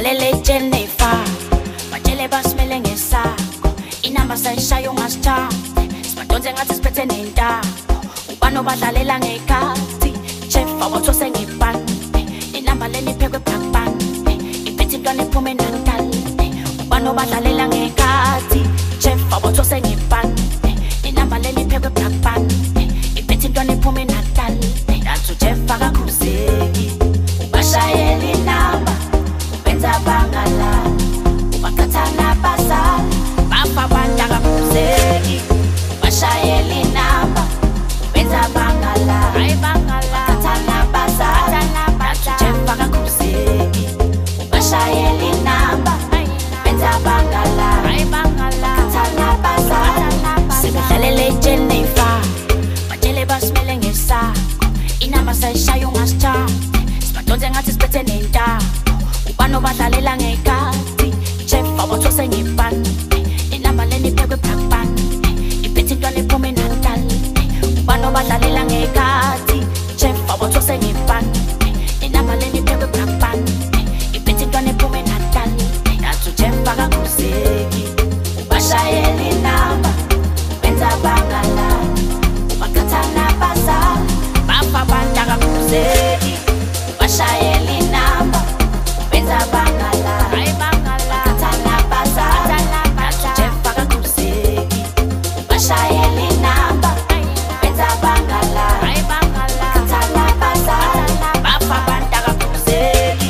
Simdlalele Jennifer batshele basimele ngesakho inamba sayishaya ungasithandi sibadonse ngathi siphethe nentamo ubani badlalela ngekhathi chef awathose ngebhani inamba leniphekwe blackband iphethe intwana ephume natal ubani badlalela ngekhathi chef awathose ngebhani inamba leniphekwe blackband iphethe intwana ephume natal yathi chef akakhuzeki ubashayela inamba ubenza bangala ubakhathana basala bafa bandaka khuzeki ubashayela inamba ubenza bangala hayi bangala ubakhathana basala chef akakhuzeki ubashayela inamba ubenza bangala hayi bangala ubakhathana basala simdlalele Jennifer batshele basimele ngesakho inamba sayishaya ungasithandi sibadonse ngathi siphethe nentamo ubani badlalela ngekhathi chef awathose ngebhani inamba leniphekwe blackband iphethe intwana ephume natal ubani badlalela ngekhathi chef awathose ngebhani inamba leniphekwe blackband iphethe intwana ephume natal yathi chef akakhuzeki ubashayela inamba benza bangala ubakhathana basala bafa bandaka khuzeki ubashayela inamba benza bangala hayi bangala ubakhathana basala chef akakhuzeki ubashayela inamba benza bangala hayi bangala ubakhathana basala bafa bandaka khuzeki